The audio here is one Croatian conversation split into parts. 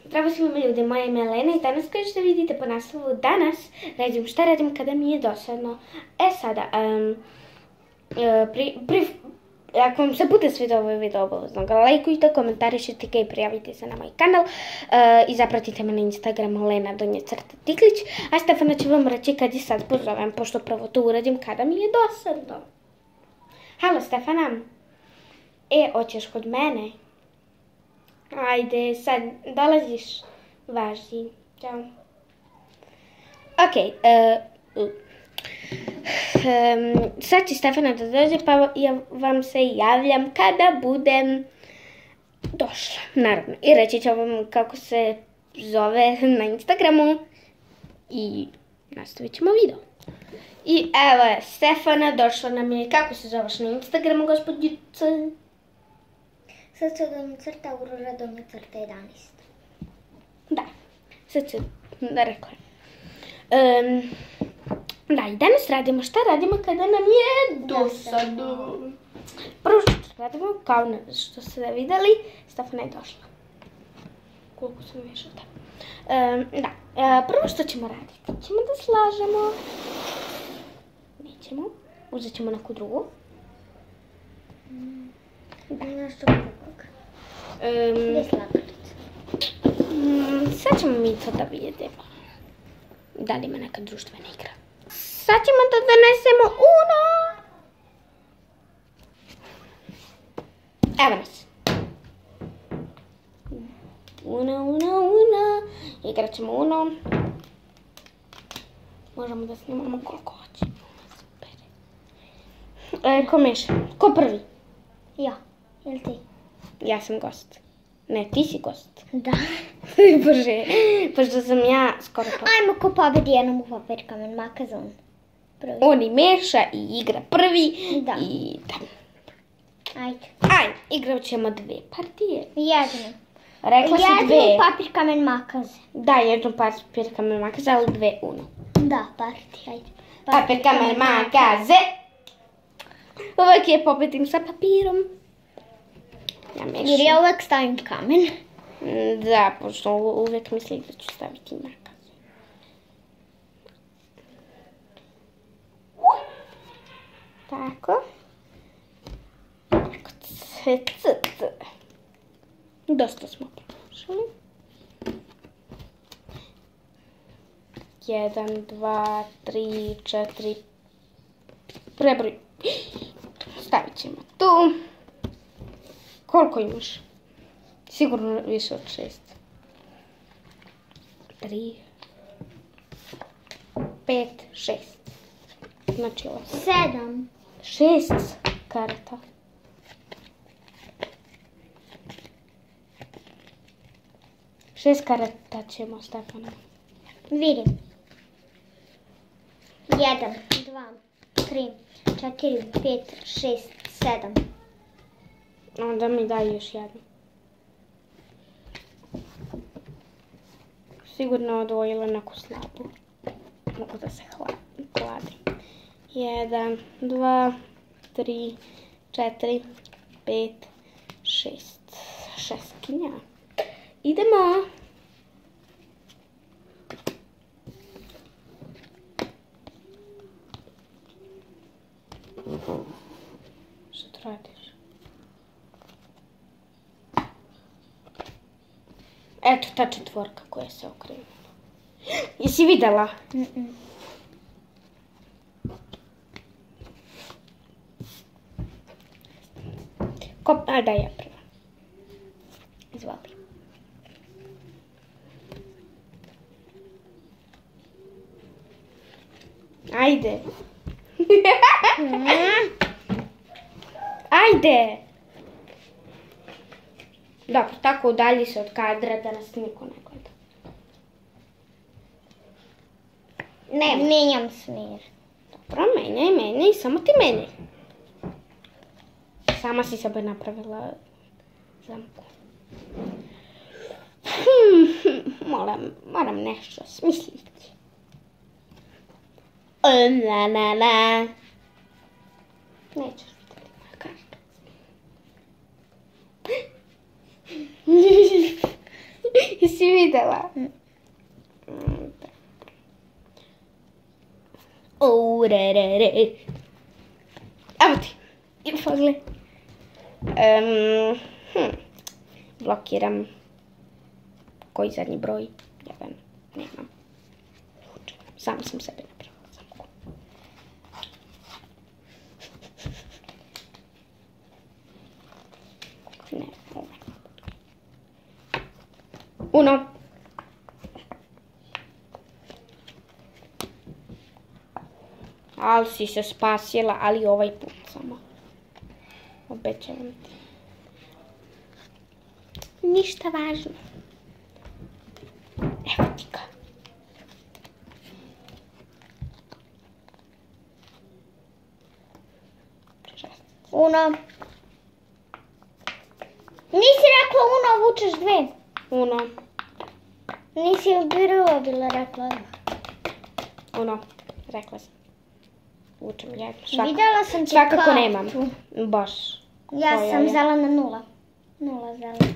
Zdravo svima ljudi, moje ime je Lena i danas kao što vidite po naslovu danas radim šta radim kada mi je dosadno. Sada, ako vam se bude svidio ovaj video, obavezno ga lajkujte, komentarišite i prijavite se na moj kanal i zapratite me na Instagramu Lena_Tiklić, a Stefana će vam reći kad je sad pozovem, pošto prvo to uradim kada mi je dosadno. Halo Stefana, hoćeš kod mene? Ajde, sad dolaziš, važi, čao. Ok, sad će Stefana da dođe, pa ja vam se javljam kada budem došla, naravno. I reći ću vam kako se zove na Instagramu i nastavit ćemo video. I evo je, Stefana došla nam je. Kako se zoveš na Instagramu, gospođice? srce_Aurora_11. Da, sad se rekla. Da, i danas radimo šta radimo kada nam je dosadno. Prvo što radimo, kao što ste vidjeli, Stefana je došla. Koliko sam više da. Da, prvo što ćemo raditi, ćemo da slažemo. Nećemo, uzet ćemo neku drugu. Da. Nešto drugog. Gdje slagalica? Sad ćemo mi to da vidimo. Da li ima neka društvena igra. Sad ćemo da donesemo Uno. Evo nas. Uno. Igrat ćemo Uno. Možemo da snimamo koliko hoćemo. Super. Ko meša? Ko prvi? Ja. Jel ti? Ja sam gost. Ne, ti si gost. Da. Bože, pošto sam ja skoro pa... Ajmo ko pobedi jednom u papir, kamen, makazon. Prvi. On i meša i igra prvi. Da. I da. Ajde. Ajde, igrat ćemo dve partije. Jednu. Rekla si Jednu dve. papir, kamen, makaze. Da, jednu papir, kamen, makaze, ali dve Uno. Da, partija, ajde. Papir, kamen, makaze. Uvijek je pobedim sa papirom. Ja mešam. Jer ja uvijek stavim kamen. Da, pošto uvijek mislim da ću staviti makaze. Tako. Dosta smo pokušali. 1, 2, 3, 4. Prebroj. Stavit ćemo tu. Koliko imaš? Sigurno više od 6. 3, 5, 6. Znači ovo. 7. 6 karata. Šest karata ćemo, Stefana. Vidim. 1, 2, 3, 4, 5, 6, 7. Onda mi daj još jednu. Sigurno odvojila neku slabu. Mogu da se hladi. 1, 2, 3, 4, 5, 6. Šestkinja. Idemo. Što to radiš? Eto ta četvorka koja se okrenula. Jesi vidjela? A da, ja prva. Izvoli. Ajde. Ajde. Dobro, tako udalji se od kadra da nas niko ne gleda. Ne, menjam smjer. Dobro, menjaj, samo ti menjaj. Sama si sebe napravila zamku. Moram nešto smisliti. Nećeš vidjeti moja karta. Jesi videla? Re. Evo ti. I pogledaj. Blokiram. Koji zadnji broj? Jedan. Nemam. Sam sam sebe napravila zamku. Ne, ovaj. Uno. Ali si se spasila, ali ovaj put samo. Obećavam ti. Ništa važno. Evo ti ga. Uno. Nisi rekla uno, vučeš dve. Uno. Nisi prvo bila rekla. Uno. Rekla sam. Vučem jedno. Vidjela sam ti Svakako kartu. nemam. Baš. Ja Koja sam je? zelena nula. Nula zelena.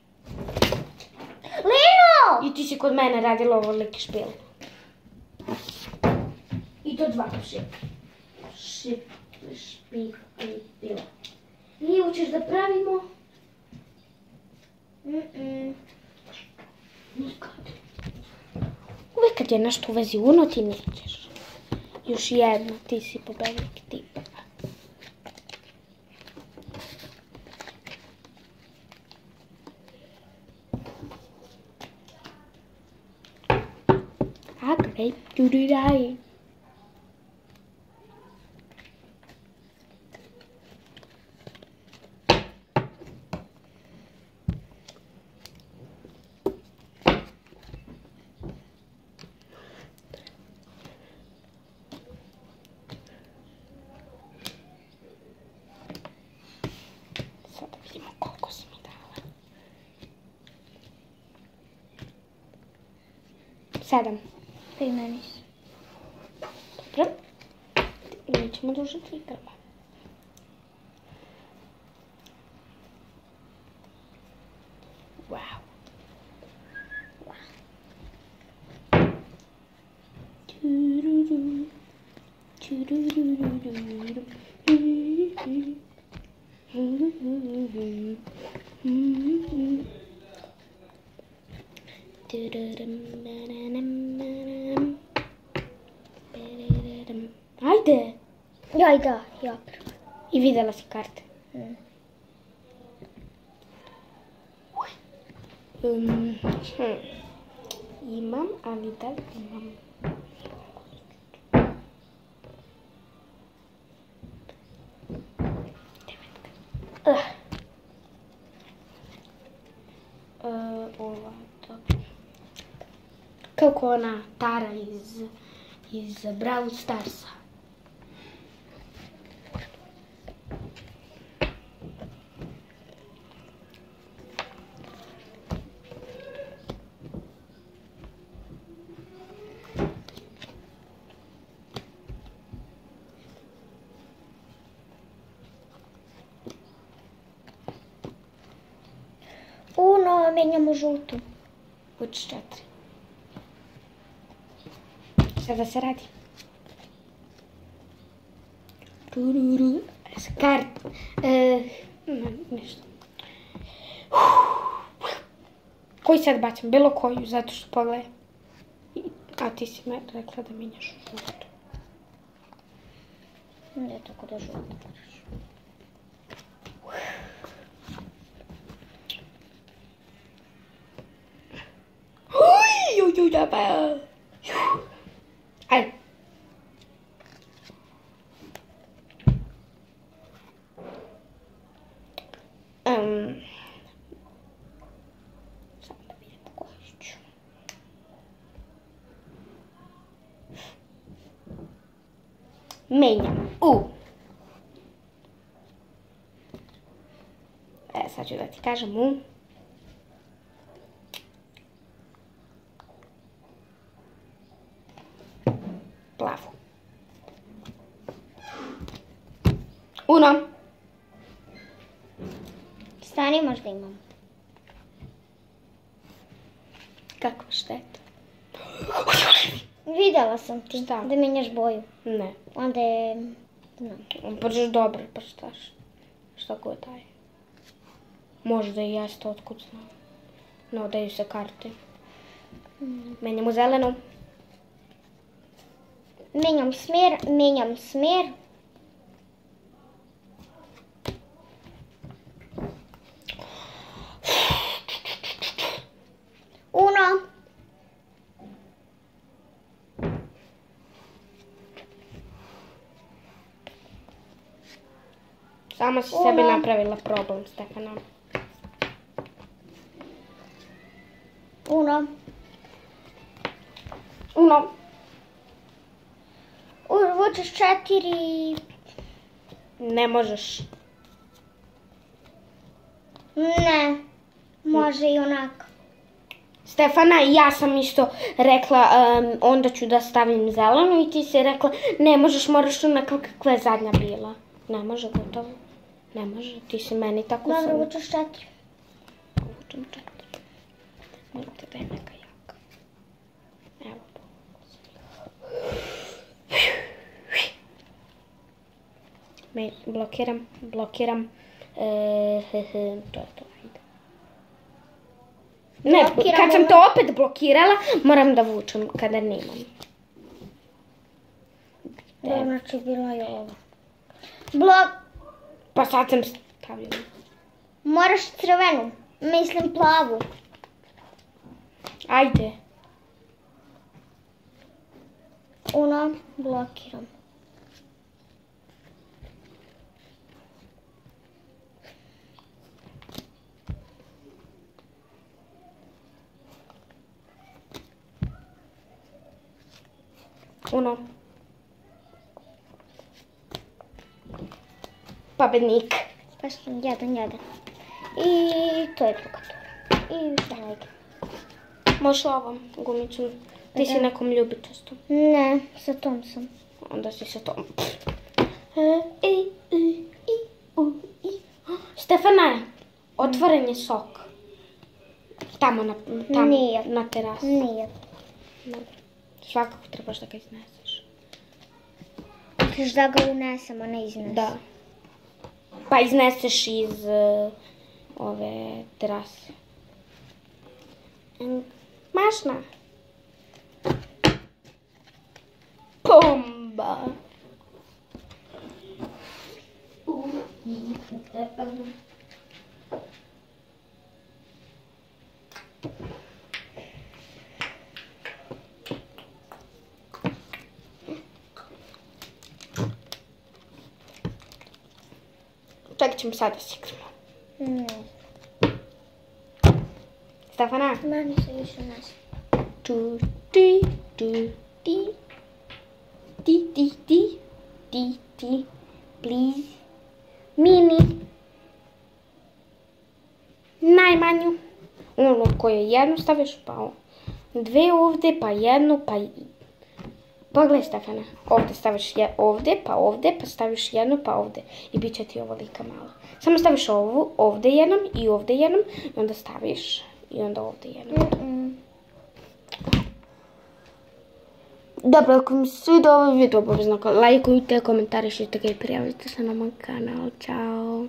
Lino! I ti si kod mene radila ovo liki špil. I to dva špila. Nije učeš da pravimo? Nikad. Uvijek kad je nešto u vezi uno ti nećeš. Još jedno, ti si pobednik tipa. Okay, do-do-die. Sada vidimo koliko si mi dala. 7. Ti meni si. Dobro. Mi ćemo dužiti igrama. Wow. Ajde! Joj da, ja prvo. I vidjela si karte. Imam, ali da li imam? Ova, dobro. Kako ona Tara iz Brawl Starsa. Uno, menjamo žutu. Vuč 4. Sada se radi. Kart. Nešto. Koji sad bacim? Bilo koju, zato što pogledaj. A ti si me rekla da menjaš žutu. Ne, tako da žutu moraš. Ajde. Samo da vidim koju ću. Menjam. Sad ću da ti kažem plavu. Uno. Stani, možda imam. Kakva šteta? Vidjela sam ti. Šta? Da menjaš boju. Ne. Onda je... Baš dobro, pa šta god daje. Možda i jeste, otkud znam. No, daju se karte. Menjam u zelenu. Menjam smjer. Uno. Sama si sebi napravila problem, Stefana. Uno. Hoćeš 4. Ne možeš. Ne. Može i onako. Stefana, ja sam isto rekla, onda ću da stavim zelenu i ti si rekla, ne možeš, moraš onako kakva je zadnja bila. Ne može, gotovo. Ne može, ti si meni tako sam. Dobro, hoćeš 4. Vučem 4. Morate da je neka jaka. Evo. Blokiram. To je to, ajde. Ne, kad sam to opet blokirala, moram da vučem kada nemam. Dobro, znači bila je ova. Pa sad sam stavila. Moraš crvenu, mislim plavu. Ajde. Uno, blokiram. Uno. Pobednik. Spašen, jedan. I to je druga tura. I ajde. Možeš ovom gumicom. Ti si nekom ljubičastom. Ne, sa tom sam. Onda si sa tom. Stefana, otvoren je sok. Tamo na terasi. Nije. Svakako trebaš da ga izneseš. Kažeš da ga unesem, a ne iznesem. Da. Pa izneseš iz ove terase. Mašna. Pomba. Čak ćemo sad da sikrimo. Ne. Stefana. Meni se više nesi. Ti, please. Mini. Najmanju. Ono koje jednu staviš, pa dve ovdje, pa jednu, pa... Pogledaj, Stefana, ovdje staviš ovdje, pa staviš jednu, pa ovdje. I bit će ti ovolika mala. Samo staviš ovu, ovdje jednom i ovdje jednom, i onda staviš i onda ovdje jednom. Dobro, ako mi se sviđa ovaj video, obavezno lajkujte, komentarišite ga i prijavite se na moj kanal. Ćao.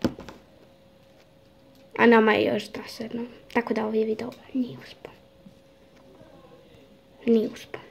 A nama je još dosadno. Tako da ovaj video nije uspao.